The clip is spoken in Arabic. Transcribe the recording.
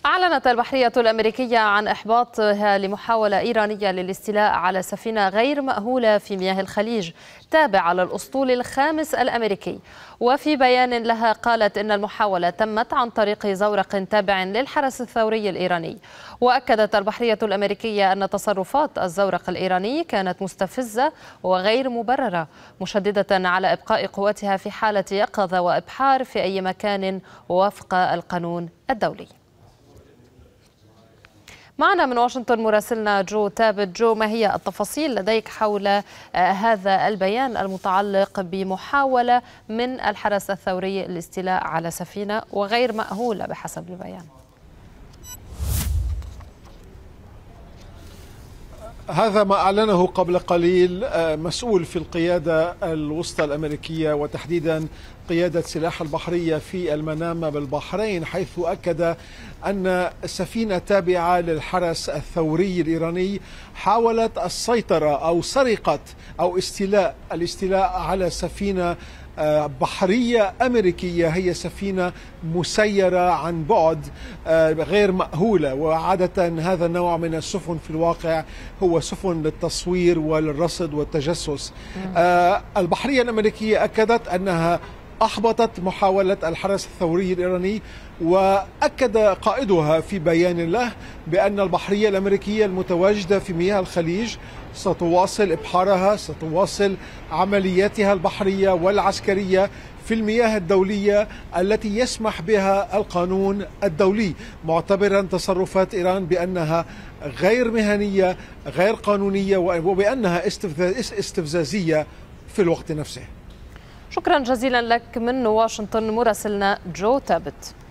أعلنت البحرية الأمريكية عن إحباطها لمحاولة إيرانية للاستيلاء على سفينة غير مأهولة في مياه الخليج تابعة للأسطول الخامس الأمريكي. وفي بيان لها قالت إن المحاولة تمت عن طريق زورق تابع للحرس الثوري الإيراني. وأكدت البحرية الأمريكية أن تصرفات الزورق الإيراني كانت مستفزة وغير مبررة، مشددة على إبقاء قواتها في حالة يقظة وإبحار في أي مكان وفق القانون الدولي. معنا من واشنطن مراسلنا جو تابت. جو، ما هي التفاصيل لديك حول هذا البيان المتعلق بمحاولة من الحرس الثوري الاستيلاء على سفينة وغير مأهولة بحسب البيان؟ هذا ما أعلنه قبل قليل مسؤول في القيادة الوسطى الأمريكية وتحديدا قيادة سلاح البحرية في المنامة بالبحرين، حيث أكد أن سفينة تابعة للحرس الثوري الإيراني حاولت السيطرة أو سرقة أو الاستيلاء على سفينة بحرية أمريكية، هي سفينة مسيرة عن بعد غير مأهولة. وعادة هذا النوع من السفن في الواقع هو سفن للتصوير وللرصد والتجسس. البحرية الأمريكية أكدت أنها أحبطت محاولة الحرس الثوري الإيراني، وأكد قائدها في بيان له بأن البحرية الأمريكية المتواجدة في مياه الخليج ستواصل إبحارها، ستواصل عملياتها البحرية والعسكرية في المياه الدولية التي يسمح بها القانون الدولي، معتبرا تصرفات إيران بأنها غير مهنية غير قانونية وبأنها استفزازية في الوقت نفسه. شكرا جزيلا لك من واشنطن مراسلنا جو تابت.